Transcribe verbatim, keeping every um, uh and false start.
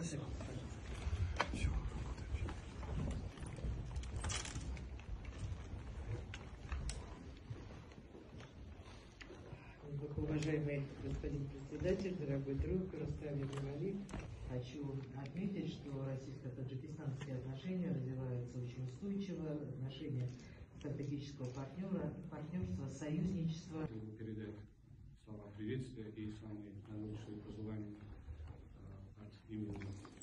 Спасибо. Уважаемый господин председатель, дорогой друг Рустам Эминали, хочу отметить, что российско-таджикистанские отношения развиваются очень устойчиво, отношения стратегического партнера, партнерства, союзничества. Передать слова приветствия и самые наилучшие пожелания от имени